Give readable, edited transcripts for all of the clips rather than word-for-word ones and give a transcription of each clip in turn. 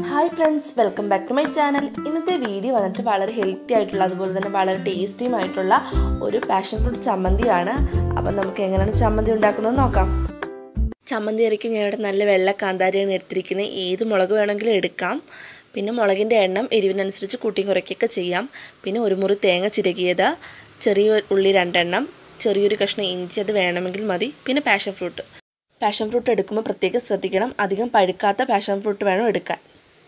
Hi friends, welcome back to my channel. ഇന്നത്തെ video വന്നിട്ട് വളരെ ഹെൽത്തി ആയിട്ടുള്ള അതുപോലെ തന്നെ വളരെ ടേസ്റ്റിയും ആയിട്ടുള്ള ഒരു പാഷൻ ഫ്രൂട്ട് ചമ്മന്തിയാണ്. അപ്പോൾ നമുക്ക് എങ്ങനെയാണ് ചമ്മന്തി ഉണ്ടാക്കുന്നത് നോക്കാം. ചമ്മന്തി അരയ്ക്ക് ഞാൻ ഇവിടെ നല്ല വെള്ള കാന്താരിയാണ് എടുത്തിരിക്കുന്നത്. ഏത് മുളക് വേണമെങ്കിലും എടുക്കാം. പിന്നെ മുളകിൻ്റെ എണ്ണം എരിവിനനുസരിച്ച് കൂട്ടി കുറയ്ക്കുകയൊക്കെ ചെയ്യാം. പിന്നെ ഒരു മുറി തേങ്ങ ചിരകിയത്, ചെറിയ ഉള്ളി 2 എണ്ണം, ചെറിയൊരു കഷ്ണം ഇഞ്ചി അത് വേണമെങ്കിൽ മതി. പിന്നെ പാഷൻ ഫ്രൂട്ട് എടുക്കുമ്പോൾ പ്രത്യേകം ശ്രദ്ധിക്കണം, അധികം പഴുക്കാത്ത പാഷൻ ഫ്രൂട്ട് വേണം എടുക്കാൻ.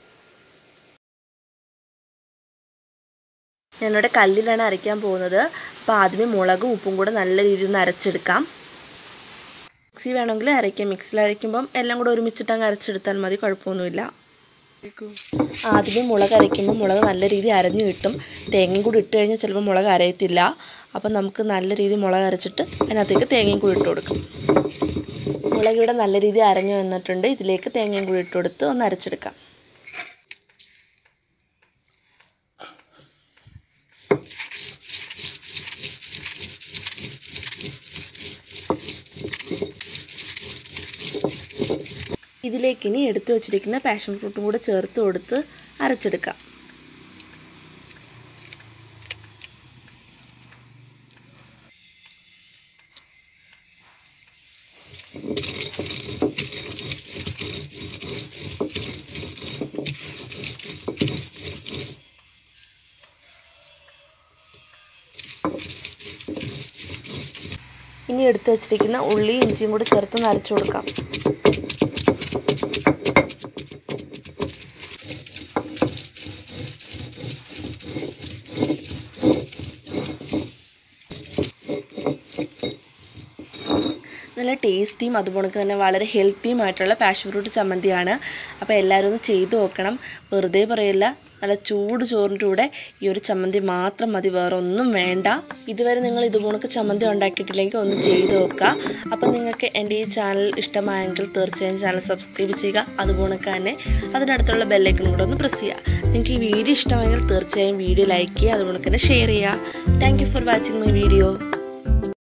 ഞാനിവിടെ കല്ലിലാണ് അരയ്ക്കാൻ പോകുന്നത്. അപ്പോൾ ആദ്യമേ മുളകും ഉപ്പും കൂടെ നല്ല രീതിയിൽ ഒന്ന് അരച്ചെടുക്കാം. മിക്സി വേണമെങ്കിൽ അരയ്ക്കാം. മിക്സിയിൽ അരയ്ക്കുമ്പം എല്ലാം കൂടെ ഒരുമിച്ചിട്ട് അങ്ങ് അരച്ചെടുത്താൽ മതി, കുഴപ്പമൊന്നുമില്ല. ആദ്യമേ മുളക് അരയ്ക്കുമ്പോൾ മുളക് നല്ല രീതിയിൽ അരഞ്ഞു കിട്ടും. തേങ്ങയും കൂടി ഇട്ട് കഴിഞ്ഞാൽ ചിലപ്പോൾ മുളക് അരയത്തില്ല. അപ്പം നമുക്ക് നല്ല രീതിയിൽ മുളക് അരച്ചിട്ട് അതിനകത്തേക്ക് തേങ്ങയും കൂടി ഇട്ട് കൊടുക്കും. മുളക് ഇവിടെ നല്ല രീതിയിൽ അരഞ്ഞു വന്നിട്ടുണ്ട്. ഇതിലേക്ക് തേങ്ങയും കൂടി ഇട്ട് കൊടുത്ത് ഒന്ന് അരച്ചെടുക്കാം. ഇതിലേക്ക് ഇനി എടുത്തു വച്ചിരിക്കുന്ന പാഷൻ ഫ്രൂട്ടും കൂടെ ചേർത്ത് കൊടുത്ത് അരച്ചെടുക്കാം. ഇനി എടുത്തു വച്ചിരിക്കുന്ന ഉള്ളി ഇഞ്ചിയും കൂടെ ചേർത്ത് അരച്ചു കൊടുക്കാം. നല്ല ടേസ്റ്റിയും അതുപോലെ തന്നെ വളരെ ഹെൽത്തിയുമായിട്ടുള്ള പാഷൻ ഫ്രൂട്ട് ചമ്മന്തിയാണ്. അപ്പോൾ എല്ലാവരും ഒന്ന് ചെയ്തു നോക്കണം. വെറുതെ പറയില്ല, നല്ല ചൂട് ചോറിൻ്റെ കൂടെ ഈ ഒരു ചമ്മന്തി മാത്രം മതി, വേറെ ഒന്നും വേണ്ട. ഇതുവരെ നിങ്ങൾ ഇതുപോലൊക്കെ ചമ്മന്തി ഉണ്ടാക്കിയിട്ടില്ലെങ്കിൽ ഒന്ന് ചെയ്ത് നോക്കുക. അപ്പം നിങ്ങൾക്ക് എൻ്റെ ഈ ചാനൽ ഇഷ്ടമായെങ്കിൽ തീർച്ചയായും ചാനൽ സബ്സ്ക്രൈബ് ചെയ്യുക. അതുപോലെ തന്നെ അതിനടുത്തുള്ള ബെല്ലൈക്കൺ കൂടെ ഒന്ന് പ്രസ് ചെയ്യുക. നിങ്ങൾക്ക് ഈ വീഡിയോ ഇഷ്ടമായെങ്കിൽ തീർച്ചയായും വീഡിയോ ലൈക്ക് ചെയ്യുക, അതുപോലെ തന്നെ ഷെയർ ചെയ്യുക. Thank you for watching my video.